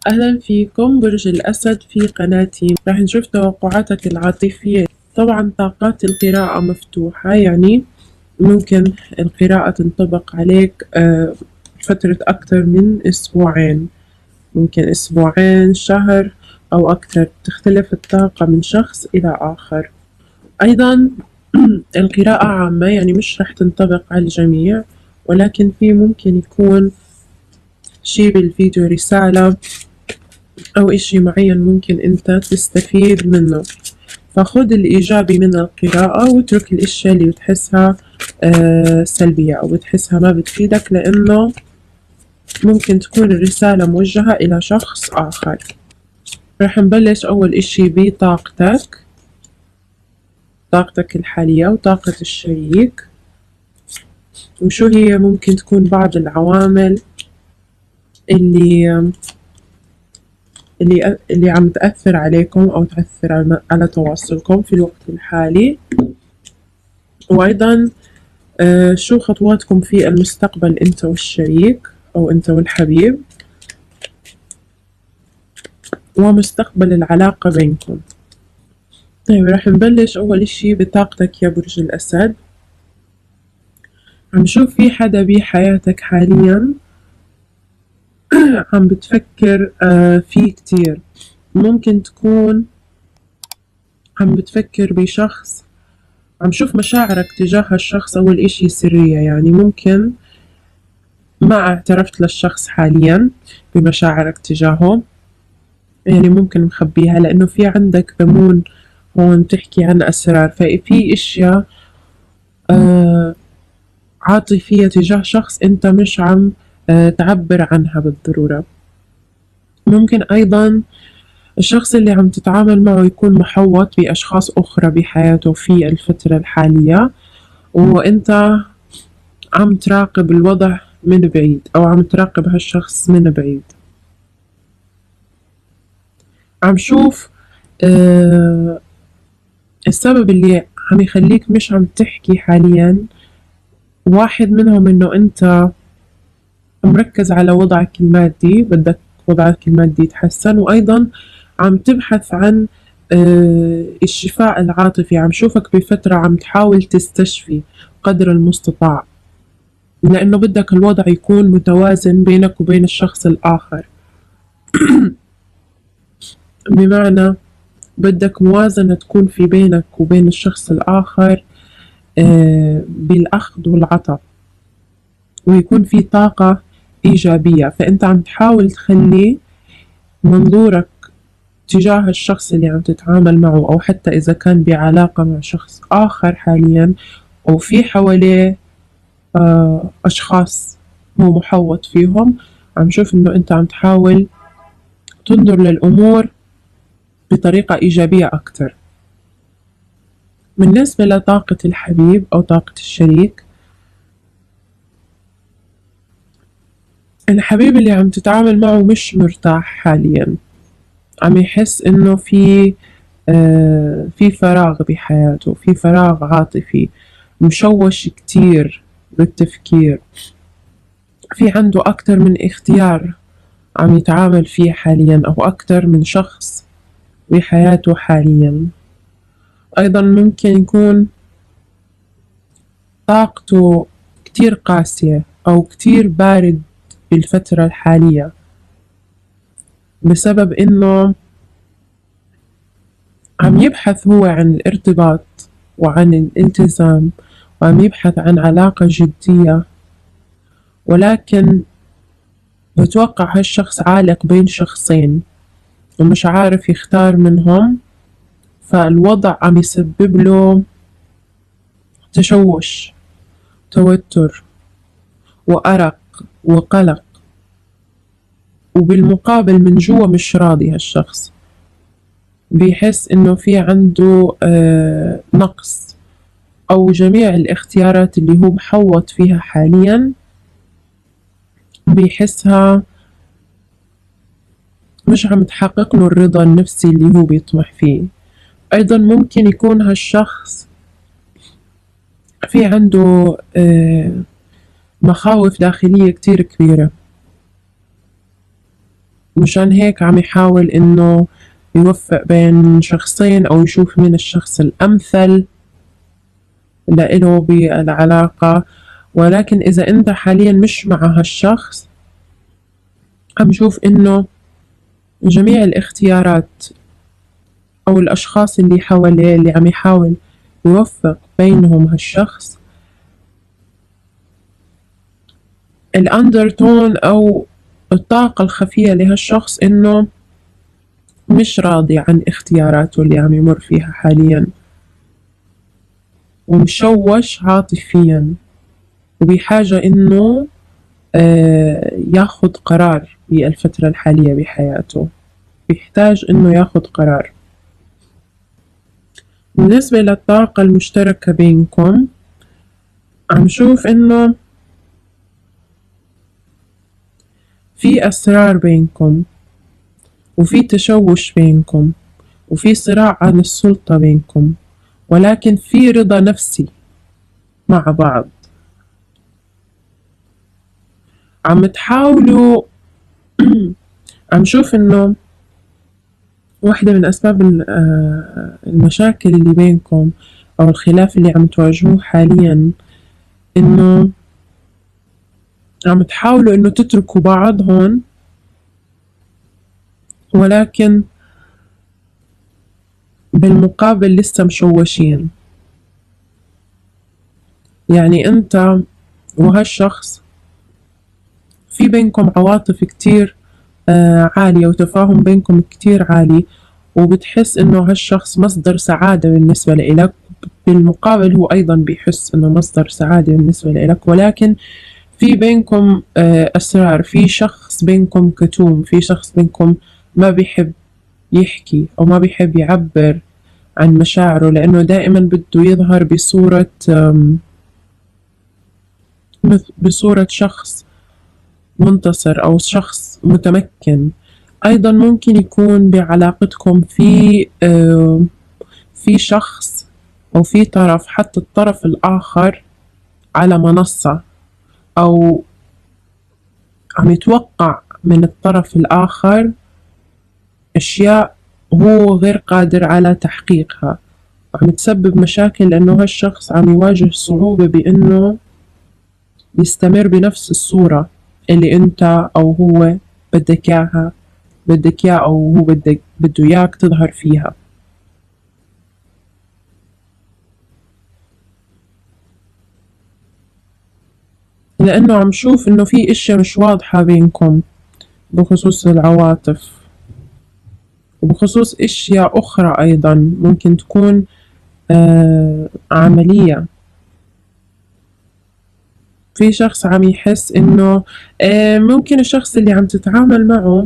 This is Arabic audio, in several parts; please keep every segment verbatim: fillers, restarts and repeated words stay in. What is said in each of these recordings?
أهلا فيكم برج الأسد في قناتي. راح نشوف توقعاتك العاطفية. طبعا طاقات القراءة مفتوحة، يعني ممكن القراءة تنطبق عليك آه، فترة أكثر من أسبوعين، ممكن أسبوعين، شهر أو أكثر، تختلف الطاقة من شخص إلى آخر. أيضا القراءة عامة، يعني مش راح تنطبق على الجميع، ولكن في ممكن يكون شي بالفيديو رسالة أو إشي معين ممكن أنت تستفيد منه. فخذ الإيجابي من القراءة واترك الأشياء اللي بتحسها آه سلبية أو بتحسها ما بتفيدك، لأنه ممكن تكون الرسالة موجهة إلى شخص آخر. رح نبلش أول إشي بطاقتك، طاقتك الحالية وطاقة الشريك، وشو هي ممكن تكون بعض العوامل اللي اللي اللي عم تأثر عليكم أو تأثر على تواصلكم في الوقت الحالي، وأيضا آه شو خطواتكم في المستقبل أنت والشريك أو أنت والحبيب، ومستقبل العلاقة بينكم. طيب راح نبلش أول إشي بطاقتك يا برج الأسد. عم شوف في حدا بحياتك حاليا عم بتفكر آه فيه كتير، ممكن تكون عم بتفكر بشخص، عم شوف مشاعرك تجاه هالشخص أول إشي سرية، يعني ممكن ما اعترفت للشخص حاليا بمشاعرك تجاهه، يعني ممكن مخبيها لأنه في عندك ذمون هون تحكي عن أسرار، ففي أشياء آه عاطفية تجاه شخص أنت مش عم آه تعبر عنها بالضرورة. ممكن أيضا الشخص اللي عم تتعامل معه يكون محوط بأشخاص أخرى بحياته في الفترة الحالية، وأنت عم تراقب الوضع من بعيد أو عم تراقب هالشخص من بعيد. عم شوف آه السبب اللي عم يخليك مش عم تحكي حاليا، واحد منهم إنه أنت مركز على وضعك المادي، بدك وضعك المادي يتحسن، وأيضا عم تبحث عن آه الشفاء العاطفي. عم شوفك بفترة عم تحاول تستشفي قدر المستطاع، لأنه بدك الوضع يكون متوازن بينك وبين الشخص الآخر بمعنى بدك موازنة تكون في بينك وبين الشخص الآخر آه بالأخذ والعطاء، ويكون في طاقة إيجابية. فأنت عم تحاول تخلي منظورك تجاه الشخص اللي عم تتعامل معه، أو حتى إذا كان بعلاقة مع شخص آخر حاليا أو في حواليه آه أشخاص هو محوط فيهم، عم شوف إنه أنت عم تحاول تنظر للأمور بطريقة إيجابية أكتر. بالنسبة لطاقة الحبيب أو طاقة الشريك، الحبيب اللي عم تتعامل معه مش مرتاح حاليا، عم يحس إنه في آه في فراغ بحياته، في فراغ عاطفي، مشوش كتير بالتفكير، في عنده أكتر من اختيار عم يتعامل فيه حاليا أو أكتر من شخص بحياته حاليا. أيضا ممكن يكون طاقته كتير قاسية أو كتير بارد بالفترة الحالية، بسبب إنه عم يبحث هو عن الارتباط وعن الالتزام، وعم يبحث عن علاقة جدية، ولكن بتوقع هالشخص عالق بين شخصين ومش عارف يختار منهم، فالوضع عم يسبب له تشوش، توتر وأرق وقلق، وبالمقابل من جوا مش راضي هالشخص، بيحس إنه في عنده آه نقص، أو جميع الاختيارات اللي هو محوط فيها حاليا بيحسها مش عم تحقق له الرضا النفسي اللي هو بيطمح فيه. أيضا ممكن يكون هالشخص في عنده آه مخاوف داخلية كتير كبيرة، مشان هيك عم يحاول إنه يوفق بين شخصين أو يشوف مين الشخص الأمثل لإله بالعلاقة. ولكن إذا أنت حاليا مش مع هالشخص، عم شوف إنه جميع الاختيارات أو الأشخاص اللي حواليه اللي عم يحاول يوفق بينهم هالشخص، الأندرتون أو الطاقة الخفية لهالشخص إنه مش راضي عن اختياراته اللي عم يمر فيها حاليا، ومشوش عاطفيا، وبحاجة إنه آه ياخد قرار بالفترة الحالية بحياته، بيحتاج إنه ياخد قرار. بالنسبة للطاقة المشتركة بينكم، عم شوف إنه في أسرار بينكم، وفي تشوش بينكم، وفي صراع عن السلطة بينكم، ولكن في رضا نفسي مع بعض. عم تحاولوا عم شوف إنه واحدة من أسباب المشاكل اللي بينكم أو الخلاف اللي عم تواجهوه حاليا إنه عم تحاولوا إنه تتركوا بعض هون، ولكن بالمقابل لسه مشوشين. يعني أنت وهالشخص في بينكم عواطف كتير آه عالية، وتفاهم بينكم كتير عالي، وبتحس إنه هالشخص مصدر سعادة بالنسبة لإلك، بالمقابل هو أيضا بيحس إنه مصدر سعادة بالنسبة لإلك، ولكن في بينكم آه أسرار، في شخص بينكم كتوم، في شخص بينكم ما بيحب يحكي أو ما بيحب يعبر عن مشاعره، لأنه دائما بده يظهر بصورة بصورة شخص منتصر أو شخص متمكن. أيضا ممكن يكون بعلاقتكم في في شخص أو في طرف، حتى الطرف الآخر على منصة، أو عم يتوقع من الطرف الآخر أشياء هو غير قادر على تحقيقها، وعم تسبب مشاكل لأنه هالشخص عم يواجه صعوبة بأنه يستمر بنفس الصورة اللي أنت أو هو بدك إياها بدك إياه أو هو بدك بده إياك تظهر فيها. لأنه عم شوف إنه في إشياء مش واضحة بينكم بخصوص العواطف، وبخصوص إشياء أخرى أيضا ممكن تكون آه عملية. في شخص عم يحس إنه آه ممكن الشخص اللي عم تتعامل معه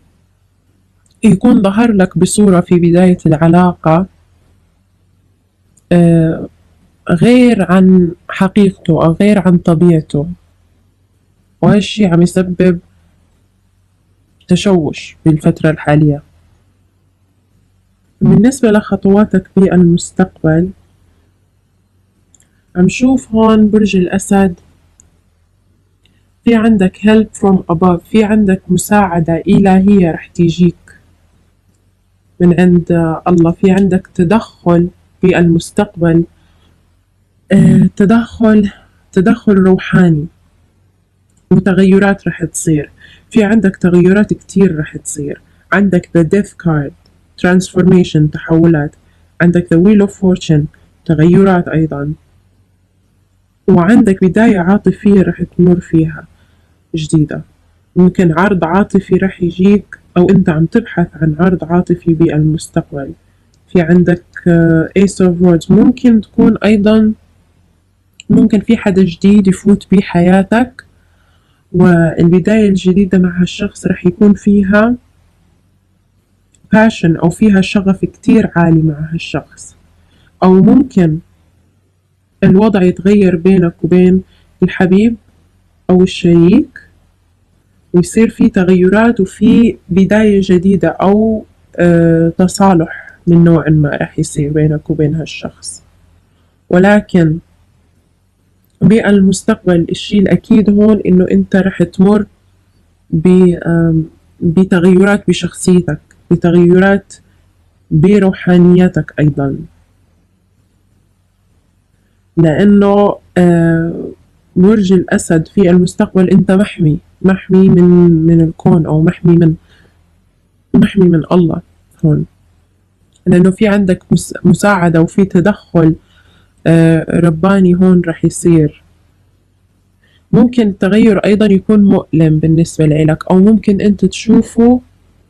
يكون ظهر لك بصورة في بداية العلاقة آه غير عن حقيقته أو غير عن طبيعته، وهالشي عم يسبب تشوش بالفترة الحالية. بالنسبة لخطواتك بالمستقبل، عم شوف هون برج الأسد في عندك help from above، في عندك مساعدة إلهية رح تيجيك من عند الله، في عندك تدخل بالمستقبل، اه تدخل تدخل روحاني، وتغيرات رح تصير. في عندك تغيرات كتير رح تصير. عندك the death card transformation، تحولات. عندك the wheel of fortune، تغيرات أيضا. وعندك بداية عاطفية رح تمر فيها جديدة، ممكن عرض عاطفي رح يجيك، أو أنت عم تبحث عن عرض عاطفي بالمستقبل. في عندك ace of words، ممكن تكون أيضا ممكن في حدا جديد يفوت بحياتك، والبداية الجديدة مع هالشخص رح يكون فيها passion أو فيها شغف كتير عالي مع هالشخص، أو ممكن الوضع يتغير بينك وبين الحبيب أو الشريك، ويصير في تغيرات وفي بداية جديدة أو آه تصالح من نوع ما رح يصير بينك وبين هالشخص. ولكن بالمستقبل الشيء الأكيد هون إنه أنت رح تمر بتغيرات بشخصيتك، بتغيرات بروحانيتك أيضا، لأنه آه برج الأسد في المستقبل أنت محمي، محمي من من الكون، أو محمي من محمي من الله هون، لأنه في عندك مساعدة وفي تدخل آه رباني هون رح يصير. ممكن التغير أيضا يكون مؤلم بالنسبة لإلك، أو ممكن أنت تشوفه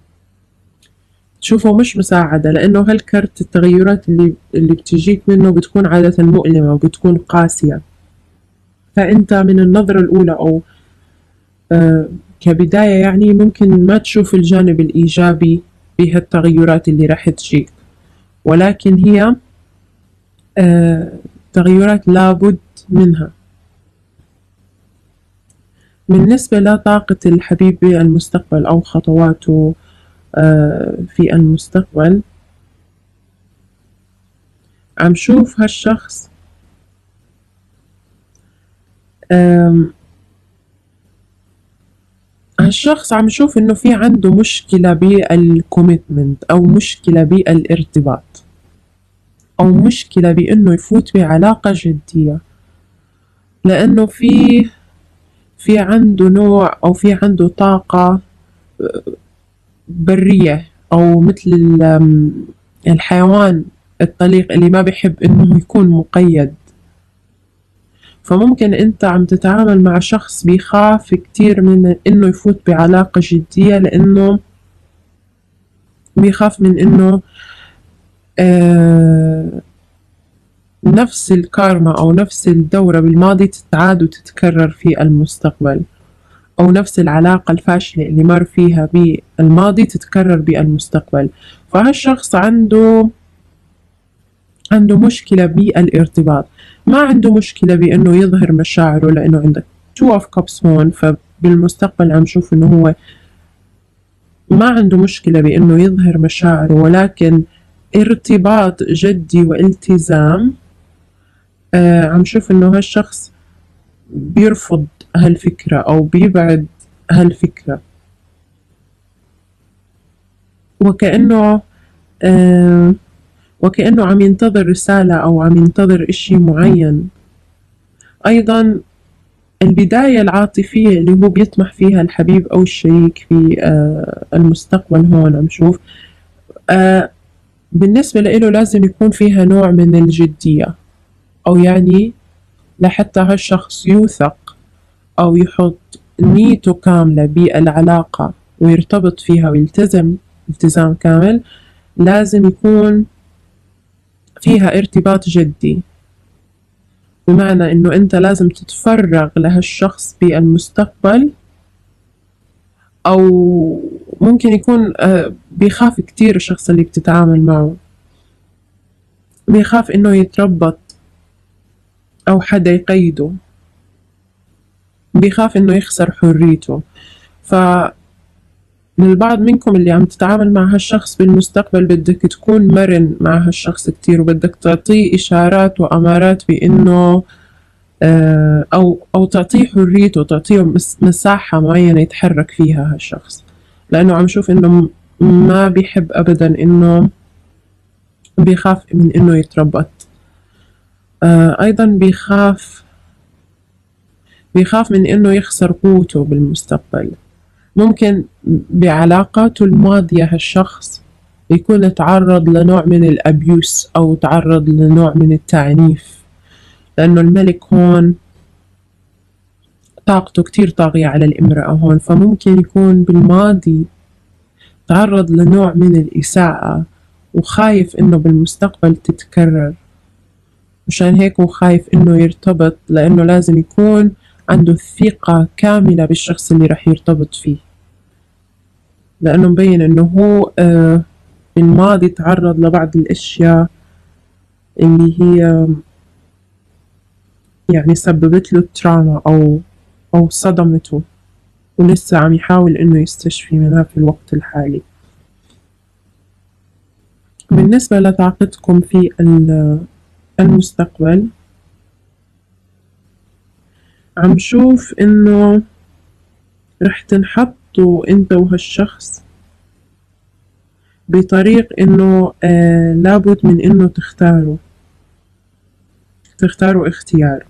تشوفه مش مساعدة، لأنه هالكرت التغيرات اللي اللي بتجيك منه بتكون عادة مؤلمة وبتكون قاسية، فأنت من النظرة الأولى أو آه كبداية يعني ممكن ما تشوف الجانب الإيجابي بهالتغيرات اللي راح تجيك، ولكن هي آه تغيرات لابد منها. بالنسبة لطاقة الحبيب بالمستقبل أو خطواته آه في المستقبل، عم شوف هالشخص هالشخص عم شوف إنه في عنده مشكلة بالكوميتمنت، أو مشكلة بالارتباط، أو مشكلة بإنه يفوت بعلاقة جدية، لأنه في في عنده نوع أو في عنده طاقة برية، أو مثل الحيوان الطليق اللي ما بيحب إنه يكون مقيد. فممكن أنت عم تتعامل مع شخص بيخاف كتير من إنه يفوت بعلاقة جدية، لأنه بيخاف من إنه آه نفس الكارما أو نفس الدورة بالماضي تتعاد وتتكرر في المستقبل، أو نفس العلاقة الفاشلة اللي مر فيها بالماضي تتكرر بالمستقبل. فهالشخص عنده عنده مشكلة بالارتباط، ما عنده مشكلة بأنه يظهر مشاعره، لأنه عندك two of cups هون، فبالمستقبل عم شوف أنه هو ما عنده مشكلة بأنه يظهر مشاعره، ولكن ارتباط جدي والتزام آه عم شوف أنه هالشخص بيرفض هالفكرة أو بيبعد هالفكرة، وكأنه آه وكأنه عم ينتظر رسالة أو عم ينتظر إشي معين. أيضا البداية العاطفية اللي هو بيطمح فيها الحبيب أو الشريك في آه المستقبل هون عم شوف آه بالنسبة له لازم يكون فيها نوع من الجدية، أو يعني لحتى هالشخص يوثق أو يحط نيته كاملة بالعلاقة ويرتبط فيها ويلتزم التزام كامل، لازم يكون فيها ارتباط جدي، بمعنى إنه أنت لازم تتفرغ لهالشخص بالمستقبل. أو ممكن يكون بيخاف كتير الشخص اللي بتتعامل معه، بيخاف إنه يتربط أو حدا يقيده، بيخاف إنه يخسر حريته. ف للبعض منكم اللي عم تتعامل مع هالشخص بالمستقبل بدك تكون مرن مع هالشخص كتير، وبدك تعطيه إشارات وأمارات بإنه أو أو تعطيه حريته، تعطيه مساحة معينة يتحرك فيها هالشخص، لأنه عم شوف إنه ما بيحب أبدا، إنه بيخاف من إنه يتربط. أيضا بيخاف بيخاف من إنه يخسر قوته بالمستقبل. ممكن بعلاقاته الماضية هالشخص يكون تعرض لنوع من الأبيوس أو تعرض لنوع من التعنيف، لأنه الملك هون طاقته كتير طاغية على الامرأة هون، فممكن يكون بالماضي تعرض لنوع من الإساءة وخايف إنه بالمستقبل تتكرر، مشان هيك هو خايف إنه يرتبط، لأنه لازم يكون عنده ثقة كاملة بالشخص اللي رح يرتبط فيه، لأنه مبين إنه هو آه بالماضي تعرض لبعض الأشياء اللي هي يعني سببت له تراما أو أو صدمته، ولسه عم يحاول إنه يستشفي منها في الوقت الحالي. بالنسبة لطاقتكم في المستقبل، عم شوف إنه رح تنحط ترتبطوا انت وهالشخص بطريق انه آه لابد من انه تختاروا تختاروا اختيار.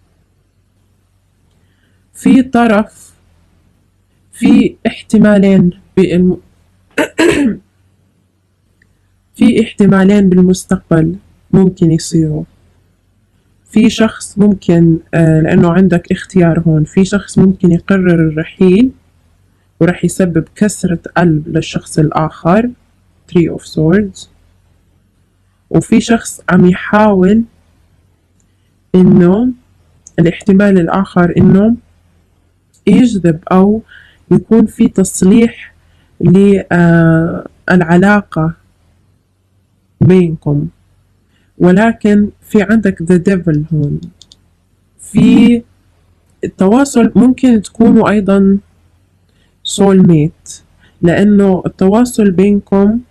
في طرف في احتمالين بالم... في احتمالين بالمستقبل ممكن يصيروا. في شخص ممكن آه لأنه عندك اختيار هون، في شخص ممكن يقرر الرحيل ورح يسبب كسرة قلب للشخص الآخر three of swords، وفي شخص عم يحاول إنه الاحتمال الآخر إنه يجذب أو يكون في تصليح للعلاقة بينكم، ولكن في عندك the devil هون. في التواصل ممكن تكونوا أيضا soul mate، لأنه التواصل بينكم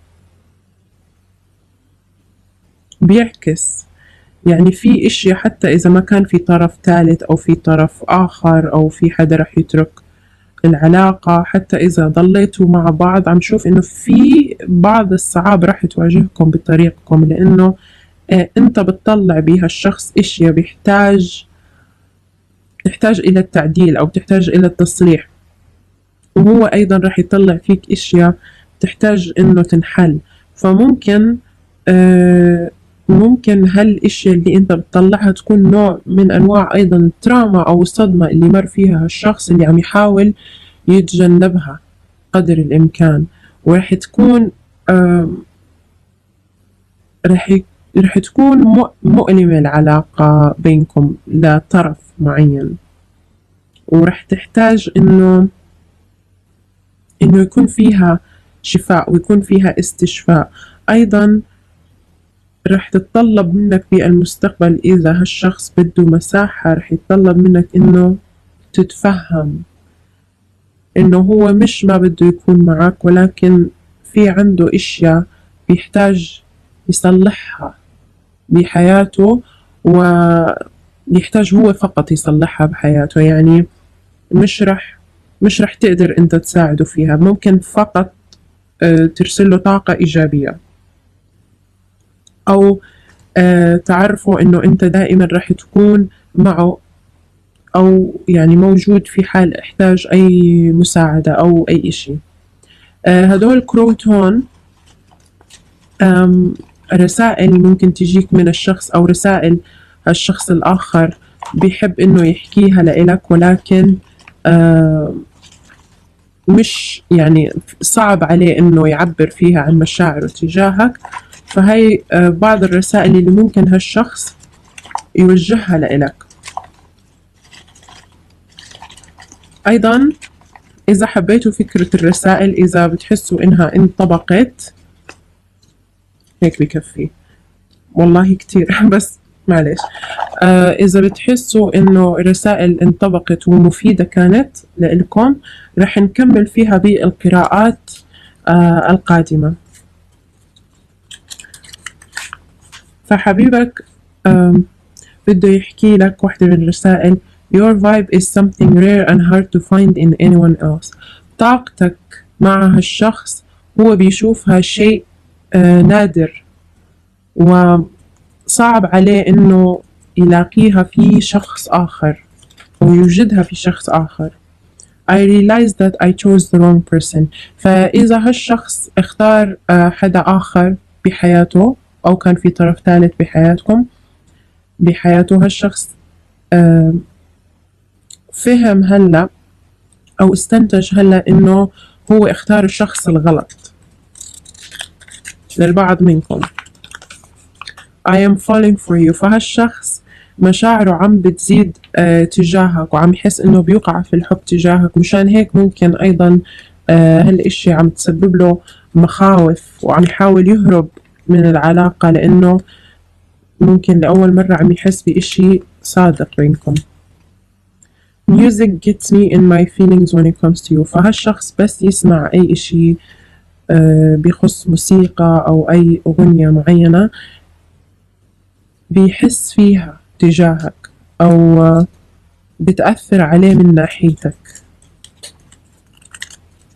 بيعكس يعني في اشياء حتى إذا ما كان في طرف ثالث أو في طرف آخر أو في حدا رح يترك العلاقة، حتى إذا ضليتوا مع بعض عم شوف إنه في بعض الصعاب رح تواجهكم بطريقكم، لأنه آه أنت بتطلع بها الشخص اشياء بيحتاج تحتاج إلى التعديل أو تحتاج إلى التصليح، وهو أيضا رح يطلع فيك اشياء تحتاج إنه تنحل. فممكن آه ممكن هالاشياء اللي انت بتطلعها تكون نوع من انواع ايضا التراما او الصدمة اللي مر فيها الشخص اللي عم يحاول يتجنبها قدر الامكان، ورح تكون رح رح تكون مؤلمة العلاقة بينكم لطرف معين، ورح تحتاج انه انه يكون فيها شفاء ويكون فيها استشفاء. ايضا رح تتطلب منك بالمستقبل إذا هالشخص بده مساحة، رح يتطلب منك إنه تتفهم إنه هو مش ما بده يكون معك، ولكن في عنده إشياء بيحتاج يصلحها بحياته ويحتاج هو فقط يصلحها بحياته. يعني مش رح مش رح تقدر أنت تساعده فيها، ممكن فقط ترسله طاقة إيجابية أو أه تعرفوا إنه أنت دائما رح تكون معه أو يعني موجود في حال احتاج أي مساعدة أو أي إشي. أه هدول كروت هون رسائل ممكن تجيك من الشخص أو رسائل الشخص الآخر بيحب إنه يحكيها لإلك، ولكن أه مش يعني صعب عليه إنه يعبر فيها عن مشاعره تجاهك. فهي بعض الرسائل اللي ممكن هالشخص يوجهها لإلك. أيضا إذا حبيتوا فكرة الرسائل، إذا بتحسوا إنها انطبقت هيك بكفي والله كتير بس معلش. آه إذا بتحسوا إنه الرسائل انطبقت ومفيدة كانت لإلكم، رح نكمل فيها بالقراءات آه القادمة. فحبيبك بده يحكي لك واحدة من الرسائل: Your vibe is something rare and hard to find in anyone else. طاقتك مع هالشخص هو بيشوفها شيء آه نادر وصعب عليه إنه يلاقيها في شخص آخر أو يوجدها في شخص آخر. I realized that I chose the wrong person. فإذا هالشخص اختار آه حدا آخر بحياته أو كان في طرف ثالث بحياتكم بحياته، هالشخص آه فهم هلا أو استنتج هلا إنه هو اختار الشخص الغلط للبعض منكم. I am falling for you. فهالشخص مشاعره عم بتزيد آه تجاهك وعم يحس إنه بيوقع في الحب تجاهك، مشان هيك ممكن أيضا آه هالإشي عم تسبب له مخاوف وعم يحاول يهرب من العلاقة، لأنه ممكن لأول مرة عم يحس بإشي صادق بينكم. Music gets me in my feelings when it comes to you. فهالشخص بس يسمع أي إشي آه بيخص موسيقى أو أي أغنية معينة بيحس فيها تجاهك أو آه بتأثر عليه من ناحيتك.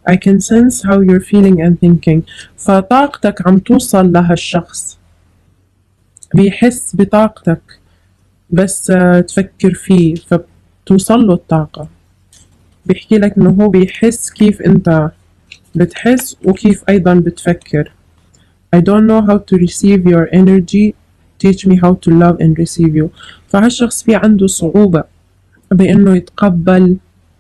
I can sense how you're feeling and thinking. فطاقتك عم توصل لهالشخص، بيحس بطاقتك بس تفكر فيه فبتوصل له الطاقة. بيحكي لك إنه هو بيحس كيف أنت بتحس وكيف أيضا بتفكر. I don't know how to receive your energy. Teach me how to love and receive you. فهالشخص في عنده صعوبة بإنه يتقبل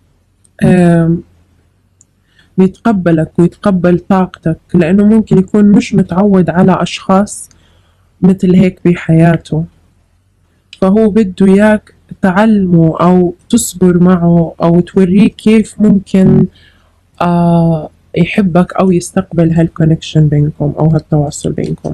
يتقبلك ويتقبل طاقتك، لأنه ممكن يكون مش متعود على أشخاص مثل هيك بحياته، فهو بده إياك تعلمه أو تصبر معه أو توريه كيف ممكن آه يحبك أو يستقبل هالكونكشن بينكم أو هالتواصل بينكم.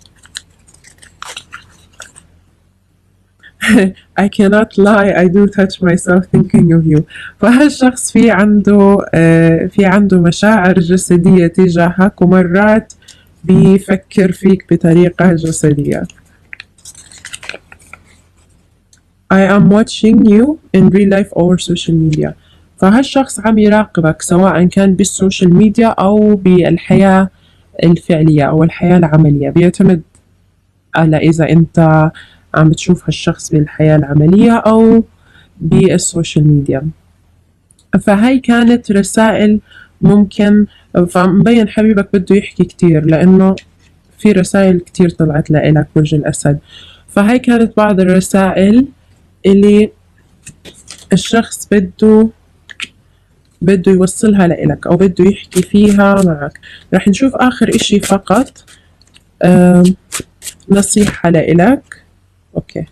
I cannot lie, I do touch myself thinking of you. فهالشخص في عنده آه في عنده مشاعر جسدية تجاهك، ومرات بيفكر فيك بطريقة جسدية. I am watching you in real life or social media. فهالشخص عم يراقبك سواء كان بالسوشيال ميديا أو بالحياة الفعلية أو الحياة العملية، بيعتمد على إذا أنت عم بتشوف هالشخص بالحياة العملية أو بالسوشيال ميديا. فهاي كانت رسائل ممكن، فمبين حبيبك بده يحكي كتير لأنه في رسائل كتير طلعت لإلك برج الأسد. فهاي كانت بعض الرسائل اللي الشخص بده بده يوصلها لإلك أو بده يحكي فيها معك. رح نشوف آخر إشي فقط آه نصيحة لإلك. أوكي،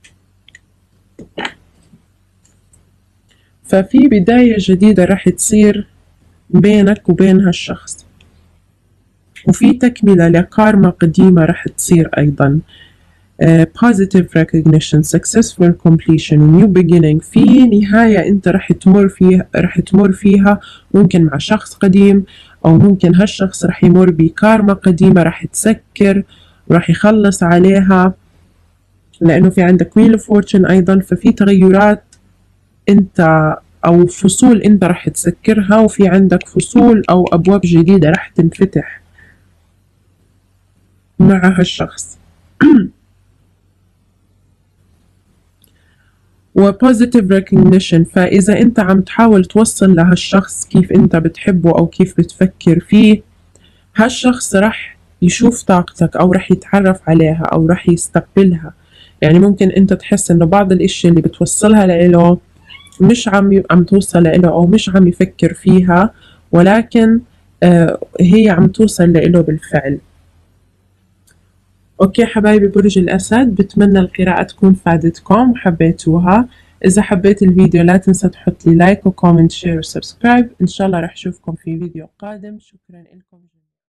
ففي بداية جديدة رح تصير بينك وبين هالشخص، وفي تكملة لكارما قديمة رح تصير أيضا. Uh, positive recognition, successful completion, new beginning. في نهاية أنت رح تمر فيها رح تمر فيها ممكن مع شخص قديم، أو ممكن هالشخص رح يمر بكارما قديمة رح تسكر ورح يخلص عليها، لأنه في عندك wheel of fortune أيضا. ففي تغيرات أنت أو فصول أنت رح تسكرها، وفي عندك فصول أو أبواب جديدة رح تنفتح مع هالشخص. و positive recognition، فإذا أنت عم تحاول توصل لهالشخص كيف أنت بتحبه أو كيف بتفكر فيه، هالشخص رح يشوف طاقتك أو رح يتعرف عليها أو رح يستقبلها. يعني ممكن أنت تحس إنه بعض الأشياء اللي بتوصلها لإله مش عم عم توصل لإله أو مش عم يفكر فيها، ولكن آه هي عم توصل لإله بالفعل. اوكي حبايبي برج الاسد، بتمنى القراءة تكون فادتكم وحبيتوها. اذا حبيت الفيديو لا تنسى تحط لي لايك وكومنت شير وسبسكرايب. ان شاء الله رح اشوفكم في فيديو قادم. شكرا لكم.